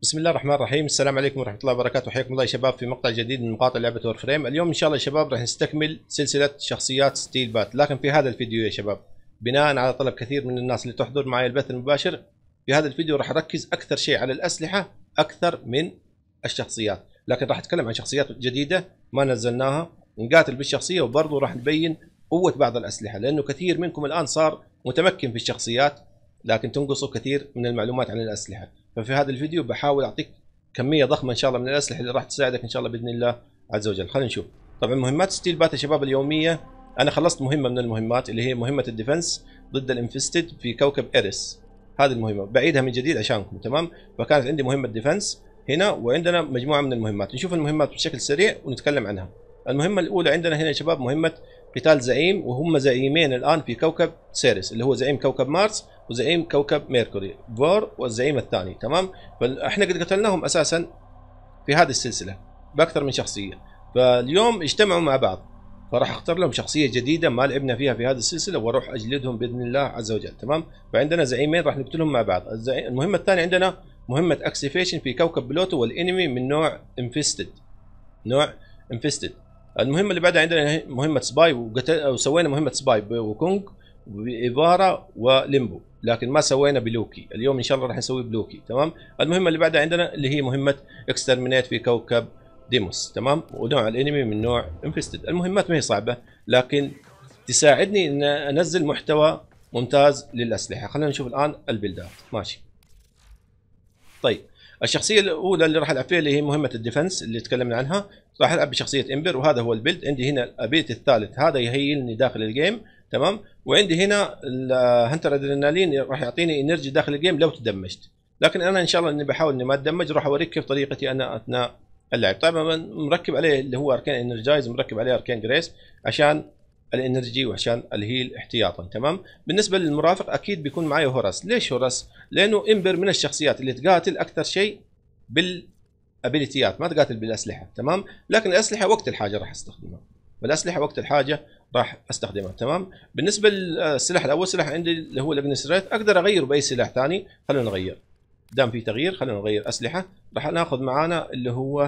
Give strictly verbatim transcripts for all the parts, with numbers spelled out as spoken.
بسم الله الرحمن الرحيم. السلام عليكم ورحمة الله وبركاته. حياكم الله يا شباب في مقطع جديد من مقاطع لعبة وور فريم. اليوم إن شاء الله يا شباب راح نستكمل سلسلة شخصيات ستيل بات، لكن في هذا الفيديو يا شباب بناء على طلب كثير من الناس اللي تحضر معي البث المباشر، في هذا الفيديو راح أركز أكثر شيء على الأسلحة أكثر من الشخصيات، لكن راح أتكلم عن شخصيات جديدة ما نزلناها، نقاتل بالشخصية وبرضه راح نبين قوة بعض الأسلحة، لأنه كثير منكم الآن صار متمكن في الشخصيات لكن تنقصوا كثير من المعلومات عن الأسلحة. ففي هذا الفيديو بحاول أعطيك كميه ضخمه ان شاء الله من الاسلحه اللي راح تساعدك ان شاء الله باذن الله عز وجل. خلينا نشوف. طبعا مهمات ستيل بات يا شباب اليوميه، انا خلصت مهمه من المهمات اللي هي مهمه الديفنس ضد الانفستد في كوكب اريس. هذه المهمه بعيدها من جديد عشانكم، تمام؟ فكانت عندي مهمه ديفنس هنا، وعندنا مجموعه من المهمات. نشوف المهمات بشكل سريع ونتكلم عنها. المهمه الاولى عندنا هنا يا شباب مهمه قتال زعيم، وهم زعيمين الان في كوكب سيريس، اللي هو زعيم كوكب مارس وزعيم كوكب ميركوري، فور والزعيم الثاني، تمام؟ فاحنا قد قتلناهم اساسا في هذه السلسله باكثر من شخصيه، فاليوم اجتمعوا مع بعض، فراح اختار لهم شخصيه جديده ما لعبنا فيها في هذه السلسله واروح اجلدهم باذن الله عز وجل، تمام؟ فعندنا زعيمين راح نقتلهم مع بعض. المهمه الثانيه عندنا مهمه اكسيفيشن في كوكب بلوتو والانمي من نوع انفستد، نوع انفستد. المهمه اللي بعدها عندنا مهمه سباي، وسوينا مهمه سباي وكونغ وإيفارا وليمبو، لكن ما سوينا بلوكي. اليوم ان شاء الله راح نسوي بلوكي، تمام؟ المهمه اللي بعدها عندنا اللي هي مهمه اكسترمينيت في كوكب ديموس، تمام؟ ونوع الانمي من نوع انفستد. المهمات ما هي صعبه لكن تساعدني ان انزل محتوى ممتاز للاسلحه. خلينا نشوف الان البلدات. ماشي. طيب الشخصيه الاولى اللي راح العب فيها اللي هي مهمه الديفنس اللي تكلمنا عنها، راح العب بشخصيه امبر، وهذا هو البيلد. عندي هنا الابيلتي الثالث، هذا يهيلني داخل الجيم، تمام؟ وعندي هنا الهنتر ادرينالين راح يعطيني انرجي داخل الجيم لو تدمجت، لكن انا ان شاء الله اني بحاول اني ما اتدمج. راح اوريك كيف طريقتي انا اثناء اللعب. طبعا مركب عليه اللي هو اركان انرجايز، مركب عليه اركان جريس عشان الانرجي وعشان الهيل احتياطا، تمام؟ بالنسبه للمرافق اكيد بيكون معي هوراس. ليش هوراس؟ لانه امبر من الشخصيات اللي تقاتل اكثر شيء بالابيليتيات، ما تقاتل بالاسلحه، تمام؟ لكن الاسلحه وقت الحاجه راح استخدمها، بالاسلحه وقت الحاجه راح استخدمها، تمام؟ بالنسبه للسلاح الاول، سلاح عندي اللي هو الاجنسريت، اقدر اغيره باي سلاح ثاني. خلينا نغير، دام في تغيير خلينا نغير اسلحه. راح ناخذ معانا اللي هو،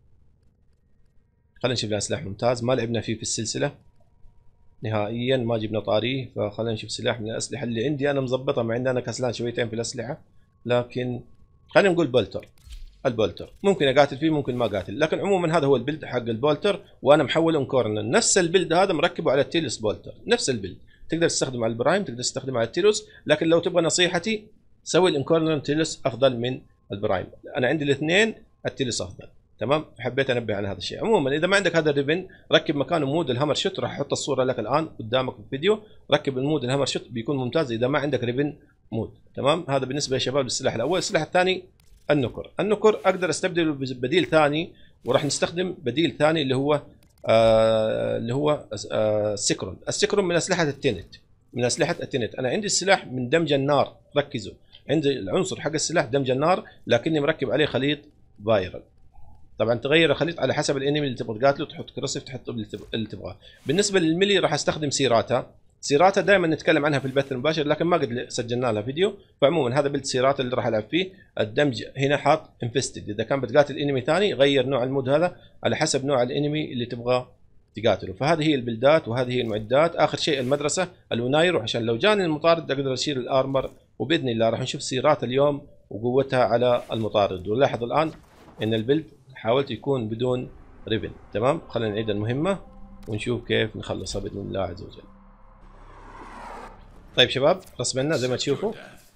خلينا نشوف لنا سلاح ممتاز ما لعبنا فيه في السلسله نهائيا، ما جبنا طاريه، فخلينا نشوف سلاح من الاسلحه اللي عندي انا مظبطه، مع ان انا كسلان شويتين في الاسلحه، لكن خلينا نقول بولتر. البولتر ممكن اقاتل فيه ممكن ما اقاتل، لكن عموما هذا هو البيلد حق البولتر، وانا محوله انكورنر. نفس البيلد هذا مركبه على التيلوس بولتر، نفس البيلد، تقدر تستخدمه على البرايم، تقدر تستخدمه على التيلوس، لكن لو تبغى نصيحتي سوي الانكورنر تيلوس افضل من البرايم. انا عندي الاثنين التيلوس افضل، تمام؟ حبيت انبه على هذا الشيء. عموما اذا ما عندك هذا الريبن ركب مكانه مود الهامر شوت، راح احط الصوره لك الان قدامك في الفيديو. ركب المود الهامر شوت بيكون ممتاز اذا ما عندك ريبن مود، تمام؟ هذا بالنسبه يا شباب للسلاح الاول. السلاح الثاني النكر. النكر اقدر استبدله ببديل ثاني، وراح نستخدم بديل ثاني اللي هو آه اللي هو آه السكرون. السكرون من اسلحه التنت، من اسلحه التنت. انا عندي السلاح من دمج النار، ركزوا، عندي العنصر حق السلاح دمج النار، لكني مركب عليه خليط فايرال. طبعا تغير الخليط على حسب الانمي اللي تبغى تقاتله، تحط كروسيف تحط اللي تبغاه. بالنسبه للميلي راح استخدم سيراتا. سيراتا دائما نتكلم عنها في البث المباشر لكن ما قد سجلنا لها فيديو، فعموما هذا بيلد سيراتا اللي راح العب فيه. الدمج هنا حاط انفستد، اذا كان بتقاتل انمي ثاني غير نوع المود هذا على حسب نوع الانمي اللي تبغى تقاتله. فهذه هي البلدات وهذه هي المعدات. اخر شيء المدرسه الونايرو، عشان لو جاني المطارد اقدر اشيل الارمر، وباذن الله راح نشوف سيراتا اليوم وقوتها على المطارد. ولاحظ الان ان البلد حاولت يكون بدون ريبن، تمام؟ خلينا نعيد المهمه ونشوف كيف نخلصها باذن الله عز وجل. طيب شباب رسمنا زي ما تشوفوا.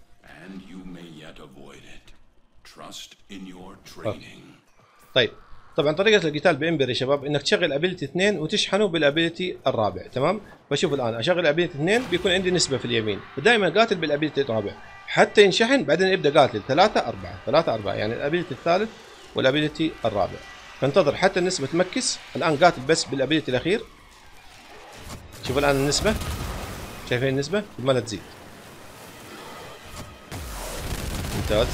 طيب طبعا طريقه القتال بامبر يا شباب انك تشغل ابيلتي اثنين وتشحنه بالابيلتي الرابع، تمام؟ فشوف الان اشغل ابيلتي اثنين بيكون عندي نسبه في اليمين، فدائما قاتل بالابيلتي الرابع حتى ينشحن، بعدين يبدا قاتل ثلاثة أربعة ثلاثة أربعة، يعني الابيلتي الثالث والابيلتي الرابع. فانتظر حتى النسبه تمكس. الان قاتل بس بالابيلتي الاخير. شوف الان النسبه، شايفين النسبة؟ ما لا تزيد. ممتاز.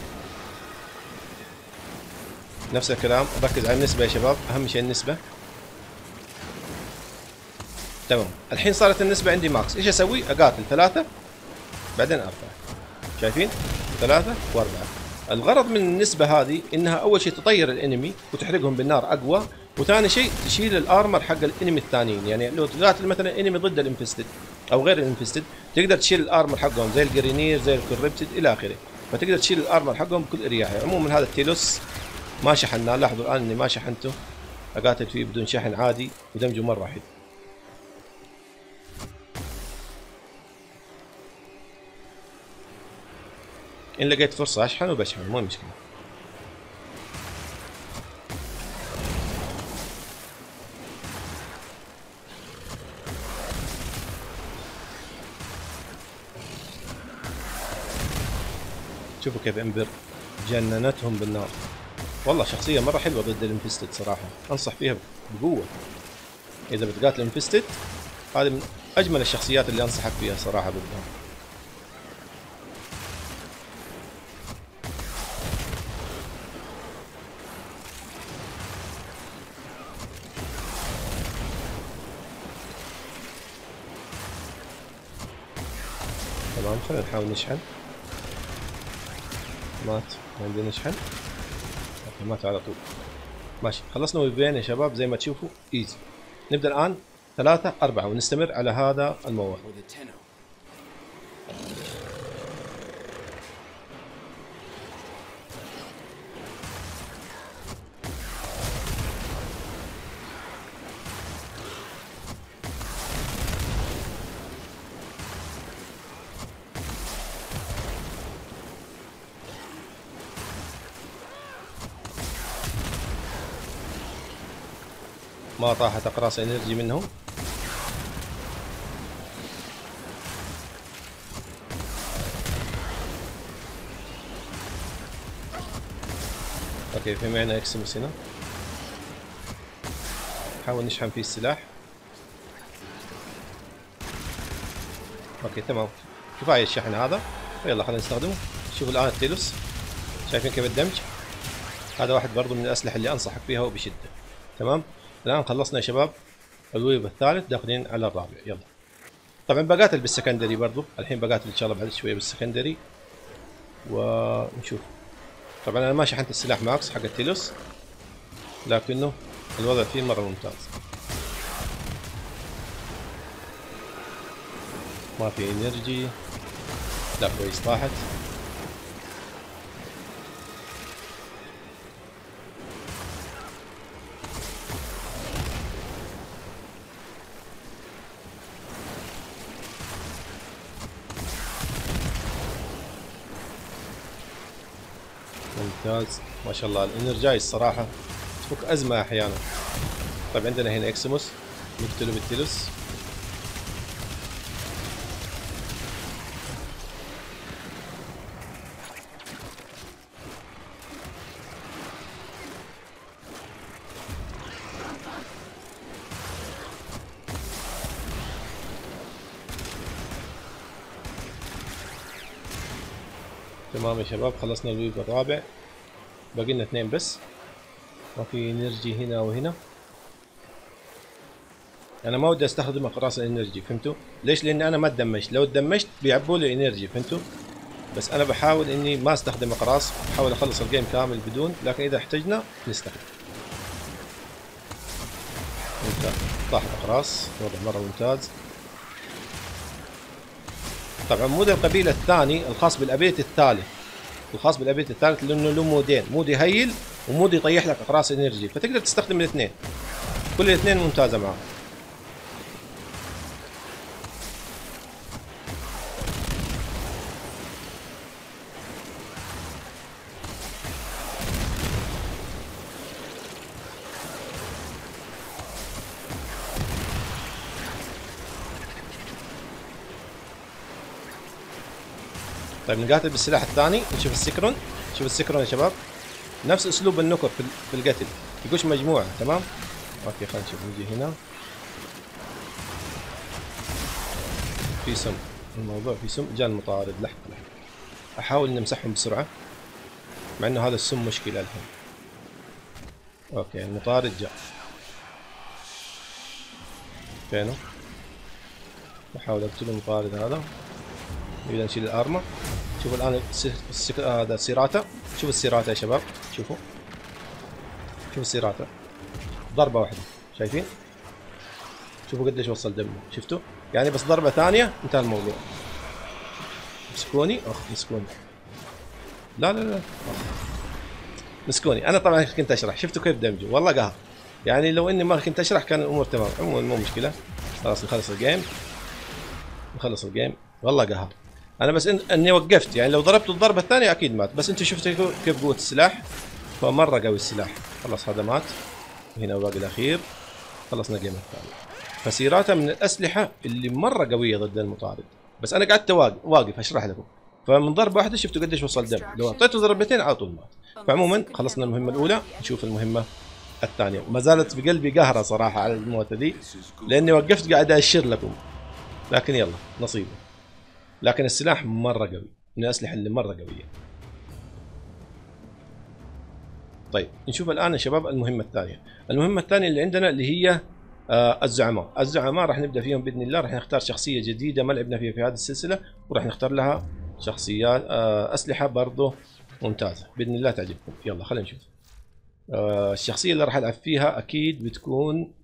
نفس الكلام، ركز على النسبة يا شباب، أهم شيء النسبة. تمام، الحين صارت النسبة عندي ماكس، إيش أسوي؟ أقاتل ثلاثة بعدين أربعة. شايفين؟ ثلاثة وأربعة. الغرض من النسبة هذه انها اول شيء تطير الانمي وتحرقهم بالنار اقوى، وثاني شيء تشيل الارمر حق الانمي الثانيين. يعني لو تقاتل مثلا انمي ضد الانفستد او غير الانفستد تقدر تشيل الارمر حقهم زي الجرينير زي الكوربتد الى اخره، فتقدر تشيل الارمر حقهم بكل اريحيه. عموما هذا التيلوس ما شحناه، لاحظوا الان اني ما شحنته، اقاتل فيه بدون شحن عادي ودمجه مره حلو. ان لقيت فرصه اشحن وبشحن مو مشكله. شوفوا كيف امبر جننتهم بالنار. والله شخصيه مره حلوه ضد الانفستد صراحه، انصح فيها بقوه. اذا بتقاتل الانفستد هذه من اجمل الشخصيات اللي انصحك فيها صراحه ضدها. تمام خلينا نحاول نشحن. مات ما عندنا نشحن. اوكي مات على طول. ماشي خلصنا ويفين يا شباب زي ما تشوفوا ايزي. نبدا الان ثلاثة أربعة ونستمر على هذا الموال. ما طاحت اقراص انرجي منهم. اوكي في معنا اكسموس هنا، نحاول نشحن فيه السلاح. اوكي تمام كفايه الشحن هذا، يلا خلينا نستخدمه. شوفوا الان التيلوس شايفين كيف الدمج، هذا واحد برضو من الاسلحه اللي انصحك فيها وبشده. تمام الان خلصنا يا شباب الويف الثالث، داخلين على الرابع. يلا طبعا بقاتل بالسكندري برضو، الحين بقاتل ان شاء الله بعد شويه بالسكندري ونشوف. طبعا انا ما شحنت السلاح ماكس حق التيلوس، لكنه الوضع فيه مره ممتاز. ما في انرجي، لا كويس طاحت. ممتاز ما شاء الله. الانرجاي الصراحه تفك ازمه احيانا. طيب عندنا هنا اكسموس نقتله بالتيلوس. تمام يا شباب خلصنا الويف الرابع، باقي لنا اثنين بس. ما في انرجي هنا وهنا. انا ما ودي استخدم اقراص الانرجي، فهمتوا ليش؟ لان انا ما تدمجت، لو تدمجت بيعبوا لي انرجي، فهمتوا؟ بس انا بحاول اني ما استخدم اقراص، بحاول اخلص الجيم كامل بدون، لكن اذا احتجنا نستخدم. ممتاز طاحت اقراص، وضع مره ممتاز. طبعا مود القبيله الثاني الخاص بالابيت الثالث، الخاص بالابيت الثالث لانه له مودين، مود يهيل ومود يطيح لك اقراص انرجي، فتقدر تستخدم الاثنين، كل الاثنين ممتازه معاه. طيب نقاتل بالسلاح الثاني، نشوف السكرون. شوف السكرون يا شباب نفس اسلوب النكر في القتل، يقوش مجموعه. تمام اوكي خلينا نشوف. نجي هنا في سم، الموضوع في سم. جاء المطارد، لحظه لحظه احاول نمسحهم بسرعه، مع انه هذا السم مشكله الحين. اوكي المطارد جاء، فينه؟ بحاول اقتل المطارد هذا. نبدا نشيل الارمر. شوفوا الان هذا السيراتا، شوفوا السيراتا يا شباب، شوفوا شوفوا السيراتا ضربه واحده، شايفين؟ شوفوا قديش وصل دمه، شفتوا؟ يعني بس ضربه ثانيه انتهى الموضوع. مسكوني، اخ مسكوني، لا لا لا مسكوني. انا طبعا كنت اشرح، شفتوا كيف دمجه؟ والله قهر. يعني لو اني ما كنت اشرح كان الامور تمام. عموما مو مشكله، خلاص نخلص الجيم، نخلص الجيم. والله قهر. انا بس إن اني وقفت، يعني لو ضربت الضربه الثانيه اكيد مات، بس انتم شفتوا كيف قوه السلاح، فمره قوي السلاح. خلاص هذا مات، هنا باقي الاخير، خلصنا الجيم الثاني. فسيراتا من الاسلحه اللي مره قويه ضد المطارد، بس انا قعدت واقف اشرح لكم، فمن ضربه واحده شفتوا قديش وصل دم، لو اعطيته ضربتين على طول مات. فعموما خلصنا المهمه الاولى، نشوف المهمه الثانيه. ما زالت بقلبي قهره صراحه على الموتة دي، لاني وقفت قاعد اشير لكم، لكن يلا نصيبه. لكن السلاح مره قوي، من الاسلحه اللي مره قويه. طيب نشوف الان يا شباب المهمه الثانيه. المهمه الثانيه اللي عندنا اللي هي آه الزعماء. الزعماء راح نبدا فيهم باذن الله. راح نختار شخصيه جديده ما لعبنا فيها في هذه السلسله، وراح نختار لها شخصيات آه اسلحه برضه ممتازه باذن الله تعجبكم. يلا خلينا نشوف. آه الشخصيه اللي راح العب فيها اكيد بتكون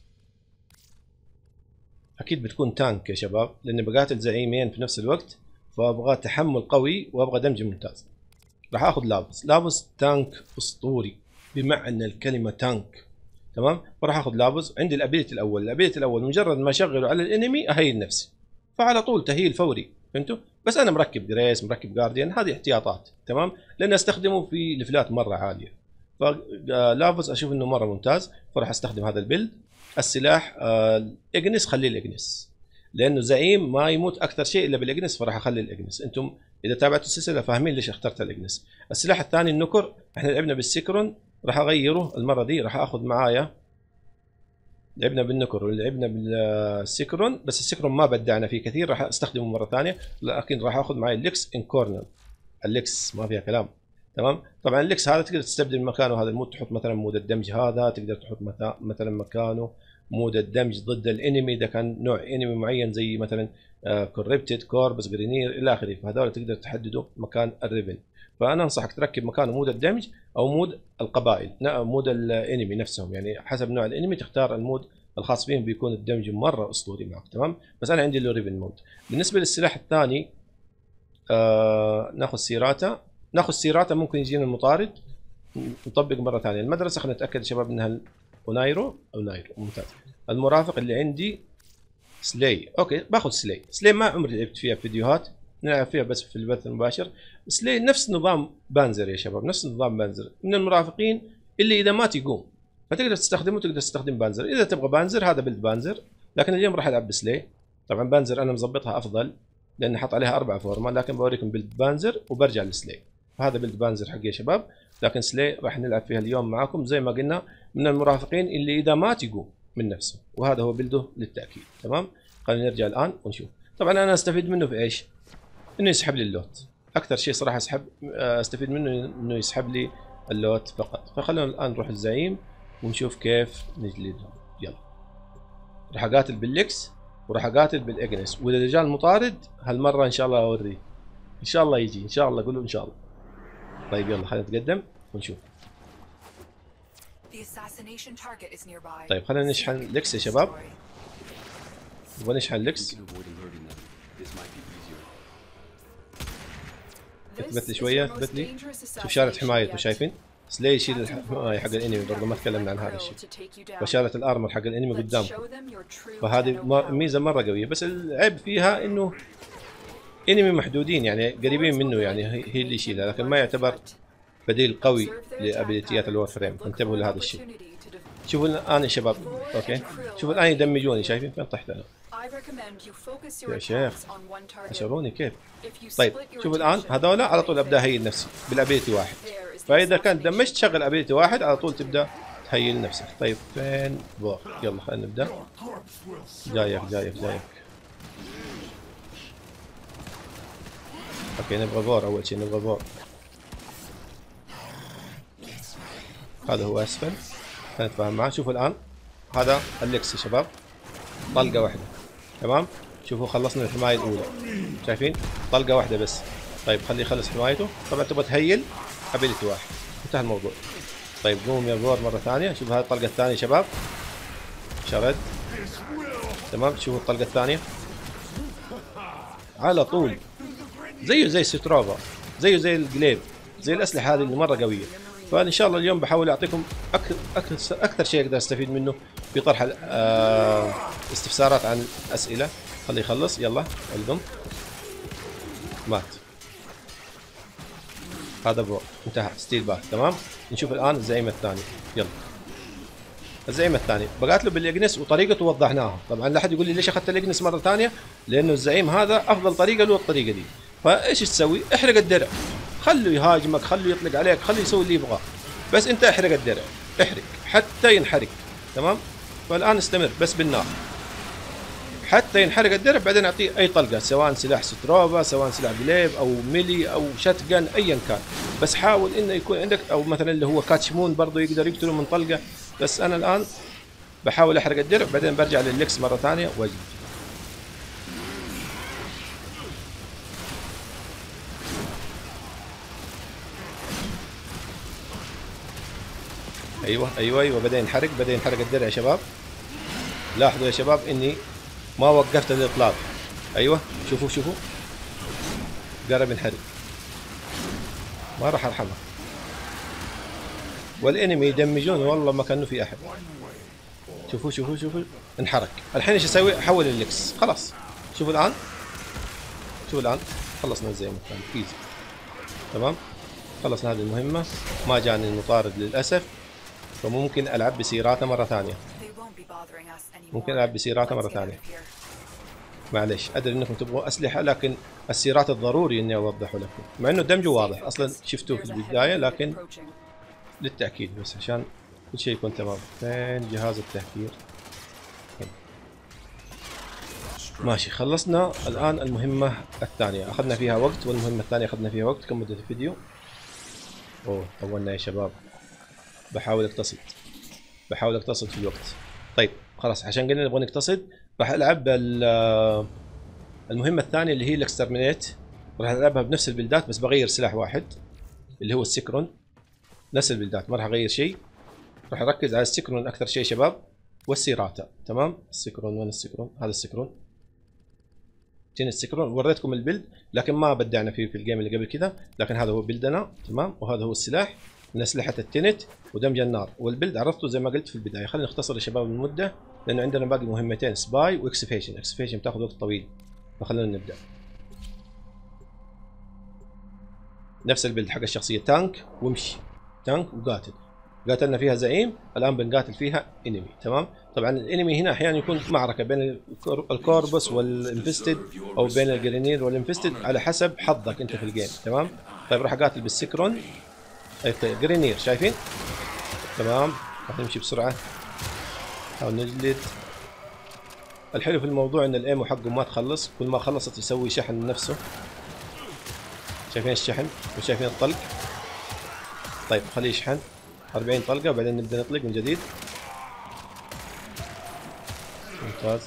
اكيد بتكون تانك يا شباب، لاني بقاتل زعيمين في نفس الوقت، فابغى تحمل قوي وابغى دمج ممتاز. راح اخذ لابس. لابس تانك اسطوري بمعنى الكلمه تانك، تمام؟ فراح اخذ لابس. عندي الابيلتي الاول، الابيلتي الاول مجرد ما اشغله على الانمي اهيل نفسي، فعلى طول تهيل فوري، فهمتوا؟ بس انا مركب جريس، مركب جارديان، هذه احتياطات، تمام؟ لان استخدمه في ليفلات مره عاليه. فلابس اشوف انه مره ممتاز، فراح استخدم هذا البيلد. السلاح آه اجنس، خليه الاجنس، لانه زعيم ما يموت اكثر شيء الا بالاجنس، فراح اخلي الاجنس. انتم اذا تابعتوا السلسله فاهمين ليش اخترت الاجنس. السلاح الثاني النكر، احنا لعبنا بالسكرون، راح اغيره المره دي، راح اخذ معايا، لعبنا بالنكر ولعبنا بالسكرون، بس السكرون ما بدعنا فيه كثير، راح استخدمه مره ثانيه، لكن راح اخذ معي الليكس انكورنر. الليكس ما فيها كلام، تمام؟ طبعا الليكس هذا تقدر تستبدل مكانه هذا المود، تحط مثلا مود الدمج هذا، تقدر تحط مثلا مكانه مود الدمج ضد الانمي اذا كان نوع انمي معين، زي مثلا كوربتد، كوربس، جرينير الى اخره، فهذول تقدر تحددوا مكان الريفن. فانا انصحك تركب مكانه مود الدمج او مود القبائل، مود الانمي نفسهم، يعني حسب نوع الانمي تختار المود الخاص بهم، بيكون الدمج مره اسطوري معك، تمام؟ بس انا عندي له ريفن مود. بالنسبه للسلاح الثاني آه ناخذ سيراتا. ناخذ سيراتا ممكن يجينا المطارد، نطبق مره ثانيه. المدرسه خلينا نتاكد يا شباب انها اونايرو او نايرو، ممتاز. المرافق اللي عندي سلاي، اوكي باخذ سلاي. سلاي ما عمري لعبت فيها فيديوهات، نلعب فيها بس في البث المباشر. سلاي نفس نظام بانزر يا شباب، نفس نظام بانزر، من المرافقين اللي اذا مات يقوم، فتقدر تستخدمه، تقدر تستخدم بانزر. اذا تبغى بانزر هذا بلد بانزر، لكن اليوم راح العب بسلاي. طبعا بانزر انا مظبطها افضل لان حط عليها اربع فورمه، لكن بوريكم بلد بانزر وبرجع لسلاي. فهذا بلد بانزر حقي يا شباب، لكن سلاي راح نلعب فيها اليوم معاكم زي ما قلنا، من المرافقين اللي اذا مات يقوم من نفسه، وهذا هو بلده للتاكيد، تمام؟ خلينا نرجع الان ونشوف. طبعا انا استفيد منه في ايش؟ انه يسحب لي اللوت، اكثر شيء صراحه اسحب استفيد منه انه يسحب لي اللوت فقط. فخلونا الان نروح الزعيم ونشوف كيف نجلدهم. يلا راح اقاتل بالليكس وراح اقاتل بالاجنس، واذا رجال المطارد هالمره ان شاء الله اوريه، ان شاء الله يجي، ان شاء الله قولوا ان شاء الله. طيب يلا خلينا نتقدم ونشوف. طيب خلينا نشحن ليكس يا شباب، نبغى نشحن ليكس. اثبت لي شويه، اثبت لي. شوف شارة حمايته، شايفين؟ سلاي يشيل الحمايه حق الانمي، برضه ما تكلمنا عن هذا الشيء. وشارة الارمر حق الانمي قدامكم، فهذه ميزه مره قويه. بس العيب فيها انه انمي محدودين، يعني قريبين منه، يعني هي اللي يشيلها، لكن ما يعتبر بديل قوي لابيليتيات الور فريم، فانتبهوا لهذا الشيء. شوفوا الان يا شباب، اوكي شوفوا الان يدمجوني، شايفين فين طحت انا يا شيخ؟ حشروني كيف؟ طيب شوفوا الان هذول على طول ابدا اهيل نفسي بالابيلتي واحد، فاذا كان دمجت شغل ابيلتي واحد على طول تبدا تهيل نفسك. طيب فين بور؟ يلا خلينا نبدا. جايك جايك جايك. اوكي نبغى بور، اول شيء نبغى بور. هذا هو اسفل، خلينا نتفاهم معاه. شوفوا الان هذا الليكس يا شباب، طلقه واحده، تمام؟ شوفوا خلصنا الحمايه الاولى، شايفين؟ طلقه واحده بس. طيب خليه يخلص حمايته. طبعا تبغى تهيل ابيلتي واحد، انتهى الموضوع. طيب قوم يا بور مره ثانيه. شوف هاي الطلقه الثانيه يا شباب، شرد. تمام. شوفوا الطلقه الثانيه على طول، زيه زي الستروفا، زيه زي الجليب، زي الاسلحه هذه اللي مره قويه. فان شاء الله اليوم بحاول اعطيكم اكثر اكثر, أكثر شيء اقدر استفيد منه في طرح آه استفسارات عن اسئله. خليه يخلص. يلا القم. مات. هذا برو، انتهى ستيل باث. تمام. نشوف الان الزعيم الثاني. يلا الزعيم الثاني بقات له بالاجنس وطريقته وضحناها. طبعا لا احد يقول لي ليش اخذت الاجنس مره ثانيه، لانه الزعيم هذا افضل طريقه له الطريقه دي. فايش تسوي؟ احرق الدرع، خليه يهاجمك، خليه يطلق عليك، خليه يسوي اللي يبغاه، بس انت احرق الدرع، احرق حتى ينحرق. تمام. فالان استمر بس بالنار حتى ينحرق الدرع، بعدين اعطيه اي طلقه، سواء سلاح ستروفا، سواء سلاح جليب او ميلي او شاتجن، ايا كان. بس حاول انه يكون عندك، او مثلا اللي هو كاتشمون برضه يقدر يقتله من طلقه. بس انا الان بحاول احرق الدرع، بعدين برجع لللكس مره ثانيه واجي. ايوه ايوه ايوه بدا ينحرق، بدا ينحرق الدرع يا شباب. لاحظوا يا شباب اني ما وقفت الاطلاق. ايوه شوفوا شوفوا قرب ينحرق، ما راح ارحمه. والانمي يدمجون والله ما كانوا في احد. شوفوا شوفوا شوفوا انحرق. الحين ايش اسوي؟ احول اللكس خلاص. شوفوا الان، شوفوا الان خلصنا زي ما كان ايزي. تمام. خلصنا هذه المهمه. ما جاني المطارد للاسف، فممكن العب بسيراته مره ثانيه. ممكن العب بسيراته مره ثانيه. معلش ادري انكم تبغوا اسلحه، لكن السيرات الضروري اني اوضحه لكم، مع انه دمجه واضح اصلا شفتوه في البدايه، لكن للتاكيد بس عشان كل شيء يكون تمام. فين جهاز التهكير؟ ماشي. خلصنا الان المهمه الثانيه، اخذنا فيها وقت، والمهمه الثانيه اخذنا فيها وقت. كم مده الفيديو؟ اوه طولنا يا شباب. بحاول اقتصد، بحاول اقتصد في الوقت. طيب خلاص، عشان قلنا نبغى نقتصد، راح العب المهمه الثانيه اللي هي الاكسترمينيت. راح العبها بنفس البلدات، بس بغير سلاح واحد اللي هو السكرون. نفس البلدات، ما راح اغير شيء. راح اركز على السكرون اكثر شيء شباب، والسيراتا. تمام. السكرون وين السكرون؟ هذا السكرون. جينا السكرون، وريتكم البلد لكن ما بدعنا فيه في الجيم اللي قبل كذا، لكن هذا هو بلدنا. تمام. وهذا هو السلاح من اسلحه التنت ودمج النار، والبلد عرفته زي ما قلت في البدايه. خلينا نختصر يا شباب المده، لانه عندنا باقي مهمتين، سباي واكسفيشن. اكسفيشن بتاخذ وقت طويل، فخلينا نبدا. نفس البلد حق الشخصيه، تانك ومشي، تانك وقاتل. قاتلنا فيها زعيم، الان بنقاتل فيها انمي. تمام. طبعا الانمي هنا احيانا يكون معركه بين الكوربس والانفستد، او بين الجرينير والانفستد، على حسب حظك انت في الجيم. تمام. طيب راح اقاتل بالسكرون جرينير، شايفين؟ تمام. راح نمشي بسرعه، نحاول نجلد. الحلو في الموضوع ان الايمو حقه ما تخلص، كل ما خلصت يسوي شحن لنفسه. شايفين الشحن وشايفين الطلق؟ طيب خليه يشحن أربعين طلقه، وبعدين نبدا نطلق من جديد. ممتاز.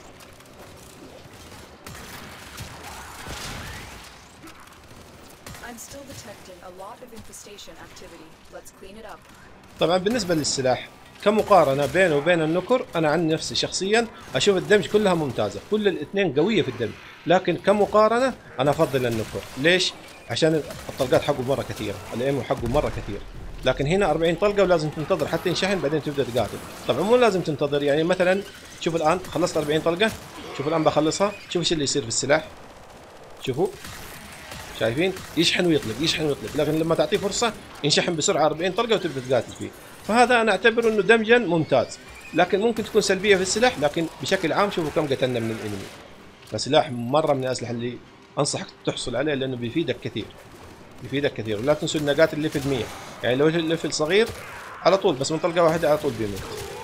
طبعا بالنسبه للسلاح كمقارنه بينه وبين النكر، انا عن نفسي شخصيا اشوف الدمج كلها ممتازه، كل الاثنين قويه في الدمج، لكن كمقارنه انا افضل النكر. ليش؟ عشان الطلقات حقه مره كثيره، الايمو حقه مره كثير، لكن هنا أربعين طلقه ولازم تنتظر حتى ينشحن بعدين تبدا تقاتل. طبعا مو لازم تنتظر، يعني مثلا شوف الان خلصت أربعين طلقه، شوف الان بخلصها، شوف ايش اللي يصير في السلاح. شوفوا شايفين؟ يشحن ويطلق، يشحن ويطلق، لكن لما تعطيه فرصه ينشحن بسرعه أربعين طلقه وتبدا تقاتل فيه. فهذا انا اعتبره انه دمجا ممتاز، لكن ممكن تكون سلبيه في السلاح، لكن بشكل عام شوفوا كم قتلنا من الانمي. فسلاح مره من الاسلحه اللي انصحك تحصل عليه، لانه بيفيدك كثير، بيفيدك كثير. ولا تنسوا انه قاتل ليفل مية، يعني لو الليفل صغير على طول بس من طلقه واحده على طول بيموت.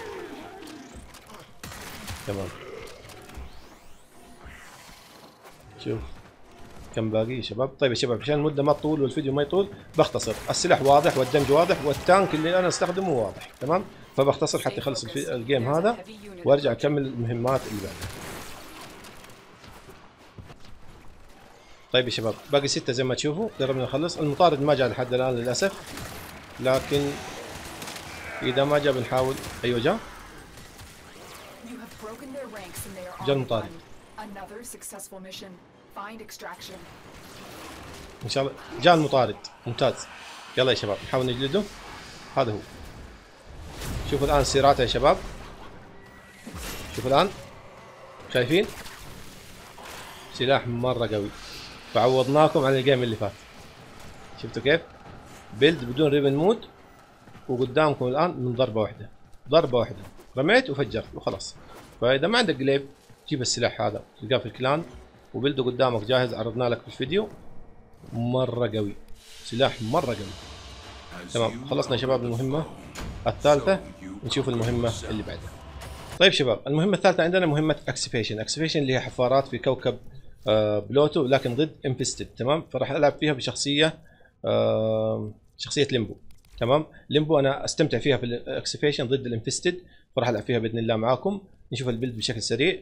تمام. شوف كم باقي يا شباب. طيب يا شباب عشان المده ما تطول والفيديو ما يطول بختصر. السلاح واضح والدمج واضح والتانك اللي انا استخدمه واضح. تمام. فبختصر حتى يخلص الجيم هذا وارجع اكمل المهمات اللي بعدها. طيب يا شباب باقي ستة زي ما تشوفوا، قربنا نخلص. المطارد ما جاء لحد الان للاسف، لكن اذا ما جاء بنحاول. ايوه جاء جاء المطارد ان شاء الله. جاء المطارد ممتاز. يلا يا شباب نحاول نجلده. هذا هو. شوفوا الان سيراته يا شباب، شوفوا الان شايفين سلاح مره قوي. فعوضناكم عن الجيم اللي فات. شفتوا كيف بيلد بدون ريبن مود، وقدامكم الان من ضربه واحده، ضربه واحده رميت وفجرت وخلاص. فاذا ما عندك جليب جيب السلاح هذا تلقاه في الكلان وبلده قدامك جاهز، عرضنا لك في الفيديو. مره قوي، سلاح مره قوي. تمام خلصنا يا شباب المهمه الثالثه، نشوف المهمه اللي بعدها. طيب شباب المهمه الثالثه عندنا مهمه اكسفيشن. اكسفيشن اللي هي حفارات في كوكب آه بلوتو، لكن ضد انفستد. تمام فراح العب فيها بشخصيه آه شخصيه ليمبو. تمام ليمبو انا استمتع فيها في الاكسفيشن ضد الانفستد، فراح العب فيها باذن الله معاكم. نشوف البيلد بشكل سريع.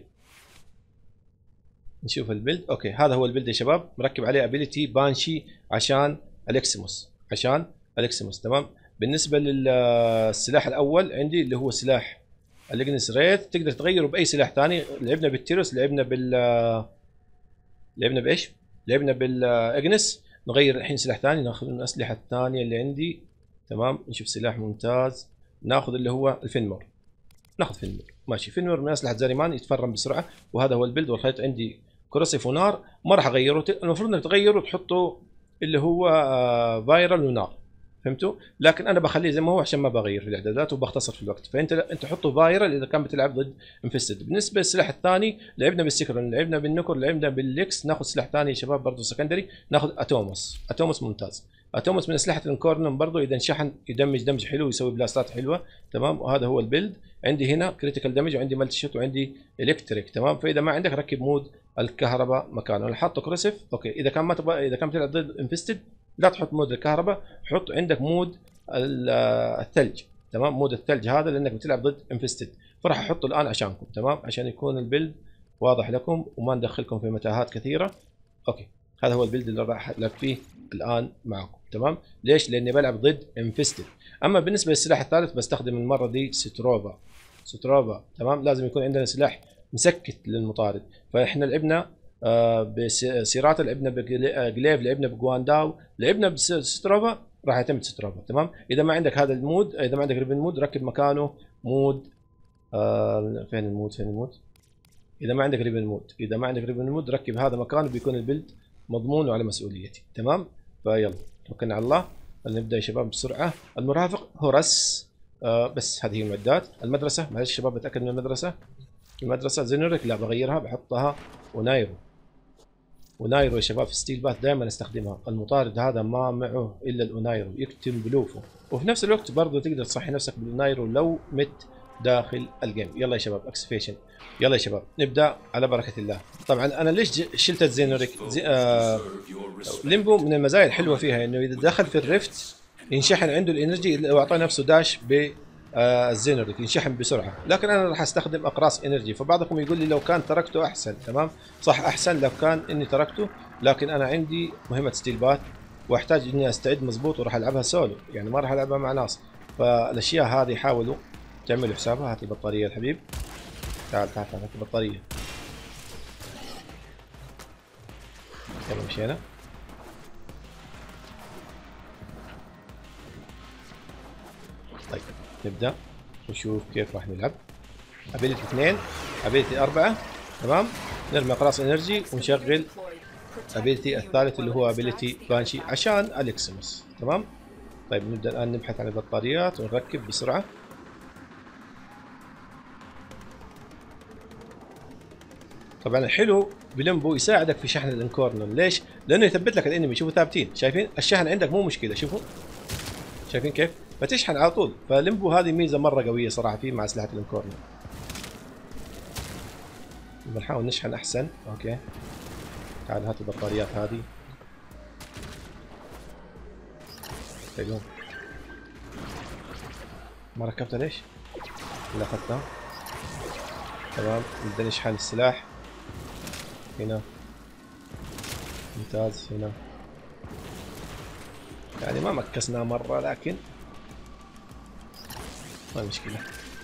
نشوف البيلد. اوكي هذا هو البيلد يا شباب، مركب عليه ابيليتي بانشي عشان اليكسيموس، عشان اليكسيموس. تمام بالنسبه للسلاح الاول عندي اللي هو سلاح الاجنس ريت، تقدر تغيره باي سلاح ثاني. لعبنا بالتيروس، لعبنا بال لعبنا بايش؟ لعبنا بالاجنس. نغير الحين سلاح ثاني، ناخذ من الاسلحه الثانيه اللي عندي. تمام نشوف سلاح ممتاز، ناخذ اللي هو الفينمور. ناخذ فينمور ماشي. فينمور من اسلحه زاريمان، يتفرم بسرعه. وهذا هو البيلد. والخيط عندي كروسيف ونار، ما راح اغيره. المفروض انك تغيره وتحطه اللي هو فايرال ونار، فهمتوا؟ لكن انا بخليه زي ما هو عشان ما بغير في الاعدادات وبختصر في الوقت. فانت انت حطه فايرال اذا كان بتلعب ضد انفستد. بالنسبه للسلاح الثاني لعبنا بالسكرون، لعبنا بالنكر، لعبنا بالليكس. ناخذ سلاح ثاني يا شباب برضه سكندري، ناخذ اتوموس. اتوموس ممتاز. اتوموس من اسلحه الكورنم برضه، اذا انشحن يدمج دمج حلو ويسوي بلاستات حلوه. تمام وهذا هو البيلد. عندي هنا كريتيكال دمج وعندي مالتي شوت وعندي الكتريك. تمام فاذا ما عندك ركب مود الكهرباء مكانه. انا حاطه كروسيف. اوكي اذا كان ما تبغى، اذا كان بتلعب ضد انفستد لا تحط مود الكهرباء، حط عندك مود الثلج. تمام مود الثلج هذا لانك بتلعب ضد انفستد، فراح احطه الان عشانكم. تمام عشان يكون البيلد واضح لكم وما ندخلكم في متاهات كثيره. اوكي هذا هو البيلد اللي راح العب فيه الان معكم. تمام ليش؟ لاني بلعب ضد انفستد. اما بالنسبه للسلاح الثالث بستخدم المره دي ستروفا. ستروفا تمام لازم يكون عندنا سلاح مسكت للمطارد. فاحنا لعبنا آه بسيراتا، لعبنا بجليف، لعبنا بجوانداو، لعبنا بستروفا، راح يعتمد ستروفا. تمام اذا ما عندك هذا المود، اذا ما عندك ريبن مود ركب مكانه مود آه فين المود فين المود اذا ما عندك ريبن مود، اذا ما عندك ريبن مود ركب هذا مكانه، بيكون البيلد مضمون وعلى مسؤوليتي. تمام فيلا توكلنا على الله. نبدا يا شباب بسرعه. المرافق هورس آه بس هذه هي المعدات. المدرسه معلش شباب بتاكد من المدرسه. المدرسه زينوريك لا بغيرها، بحطها ونايرو. ونايرو يا شباب في ستيل باث دائما استخدمها. المطارد هذا ما معه الا الاونايرو، يقتل بلوفه. وفي نفس الوقت برضه تقدر تصحي نفسك بالنايرو لو مت داخل الجيم. يلا يا شباب اكسفيشن. يلا يا شباب نبدا على بركه الله. طبعا انا ليش شلت الزينوريك؟ زي آه ليمبو من المزايا الحلوه فيها انه اذا دخل في الريفت ينشحن عنده الانرجي، لو اعطى نفسه داش ب آه الزينوريك ينشحن بسرعه. لكن انا راح استخدم اقراص انرجي. فبعضكم يقول لي لو كان تركته احسن. تمام صح احسن لو كان اني تركته، لكن انا عندي مهمه ستيل باث واحتاج اني استعد مضبوط وراح العبها سولو، يعني ما راح العبها مع ناس. فالاشياء هذه حاولوا تعملوا حسابها. هات البطاريه الحبيب. تعال تعال تعال هات البطاريه. يلا مشينا. طيب نبدا نشوف كيف راح نلعب. ابيلتي اثنين، ابيلتي اربعه. تمام نرمي اقراص انرجي ونشغل ابيلتي الثالث اللي هو ابيلتي بانشي عشان اليكسيموس. تمام طيب نبدا الان نبحث عن البطاريات ونركب بسرعه. طبعا الحلو بليمبو يساعدك في شحن الانكورنم. ليش؟ لانه يثبت لك الانمي. شوفوا ثابتين، شايفين الشحن عندك مو مشكله. شوفوا شايفين كيف؟ فتشحن على طول. فليمبو هذه ميزه مره قويه صراحه فيه مع اسلحه الانكورنم. بنحاول نشحن احسن. اوكي تعال هات البطاريات هذه. حلو. ما ركبتها ليش؟ ولا اخذتها؟ تمام نبدا نشحن السلاح هنا. ممتاز. هنا يعني ما مكسناه مرة لكن ما مشكلة.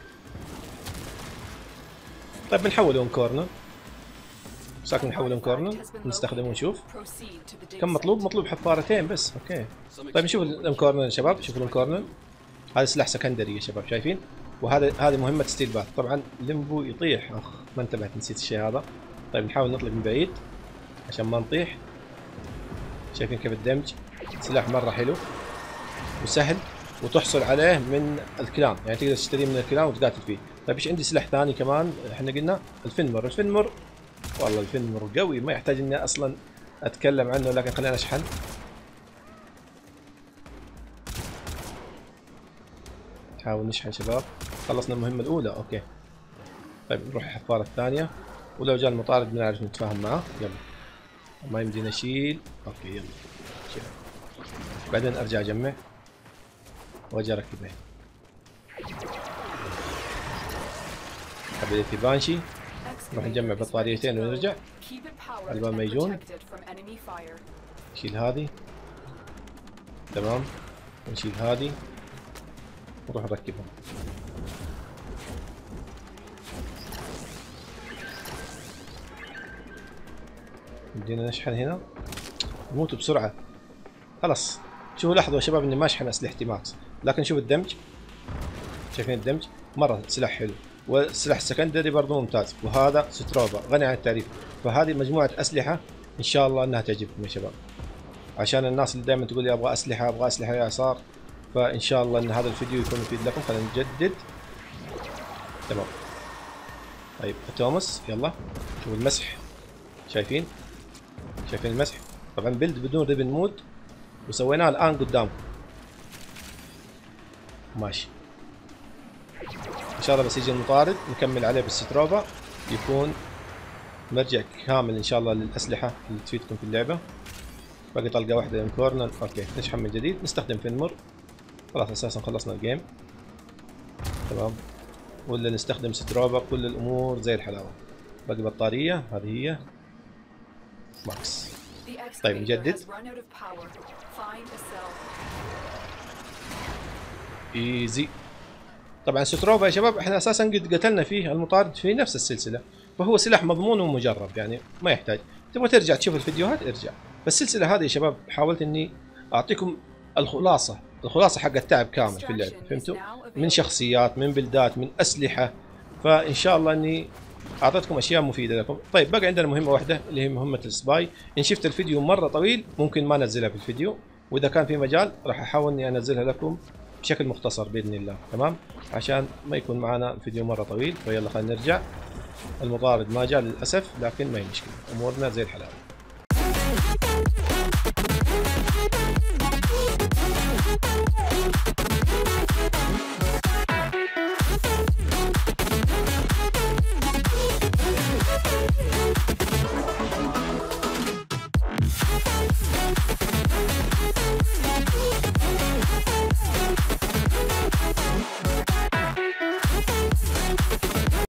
طيب بنحول اون كورنر، ساكن نحول اون كورنر نستخدمه ونشوف كم مطلوب. مطلوب حفارتين بس. اوكي طيب نشوف الاون كورنر يا شباب. شوفوا الاون كورنر، هذا سلاح سكندري يا شباب شايفين، وهذا هذه مهمة ستيل باث. طبعا ليمبو يطيح، اخ ما انتبهت نسيت الشيء هذا. طيب نحاول نطلق من بعيد عشان ما نطيح. شايفين كيف الدمج، سلاح مرة حلو وسهل وتحصل عليه من الكلان، يعني تقدر تشتريه من الكلان وتقاتل فيه. طيب ايش عندي سلاح ثاني كمان احنا قلنا الفنمر. الفنمر والله الفنمر قوي ما يحتاج اني اصلا اتكلم عنه، لكن خلينا اشحن. نحاول نشحن شباب. خلصنا المهمة الأولى أوكي. طيب نروح الحفارة الثانية، ولو جاء المطارد بنعرف نتفاهم معه. يلا ما يمدينا نشيل. أوكي يلا شيل. بعدين أرجع أجمع وأجي أركبه. حبيبي بانشي نروح نجمع بطاريتين ونرجع على بال ما يجون. نشيل هذه تمام، ونشيل هذه نروح نركبهم. بدينا نشحن هنا، نموت بسرعة خلاص. شوفوا لاحظوا يا شباب اني ما اشحن اسلحتي ماكس، لكن شوف الدمج، شايفين الدمج مرة سلاح حلو، والسلاح السكندري برضه ممتاز، وهذا ستروبا غني عن التعريف. فهذه مجموعة أسلحة إن شاء الله أنها تعجبكم يا شباب، عشان الناس اللي دائما تقول لي أبغى أسلحة أبغى أسلحة يا يسار، فإن شاء الله أن هذا الفيديو يكون مفيد لكم. خلينا نجدد تمام. طيب توماس يلا شوف المسح، شايفين شايفين المسح. طبعا بيلد بدون ريبن مود وسويناه الآن قدامكم ماشي. إن شاء الله بس يجي المطارد نكمل عليه بالستروبا، يكون مرجع كامل إن شاء الله للأسلحة اللي تفيدكم في اللعبة. باقي طلقة واحدة من كورنر. أوكي نشحن من جديد، نستخدم فينمر خلاص أساسا خلصنا الجيم تمام، ولا نستخدم ستروبا. كل الأمور زي الحلاوة. باقي بطارية هذه هي ماكس. طيب نجدد ايزي. طبعا ستروبا يا شباب احنا اساسا قد قتلنا فيه المطارد في نفس السلسله، فهو سلاح مضمون ومجرب يعني ما يحتاج. تبغى ترجع تشوف الفيديوهات ارجع. بس السلسله هذه يا شباب حاولت اني اعطيكم الخلاصه، الخلاصه حق التعب كامل في اللعبه، فهمتوا؟ من شخصيات، من بلدات، من اسلحه، فان شاء الله اني اعطيتكم اشياء مفيده لكم. طيب بقى عندنا مهمه واحده اللي هي مهمه السباي. ان شفت الفيديو مره طويل ممكن ما انزلها في الفيديو، واذا كان في مجال راح احاول اني انزلها لكم بشكل مختصر باذن الله تمام، عشان ما يكون معنا الفيديو مره طويل. فيلا خلينا نرجع. المطارد ما جاء للاسف، لكن ما هي مشكله، امورنا زي الحلاوه.